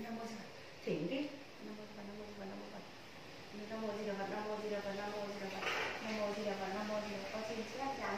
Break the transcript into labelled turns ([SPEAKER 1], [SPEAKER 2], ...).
[SPEAKER 1] Nam Mô Di Đà Phật. Thỉnh đi. Nam Mô Di Đà Phật, Nam Mô Di Đà Phật, Nam Mô Di Đà Phật, Nam Mô Di Đà Phật, Nam Mô Di Đà Phật, Nam Mô Di Đà Phật, Nam Mô Di Đà Phật. Con xin phép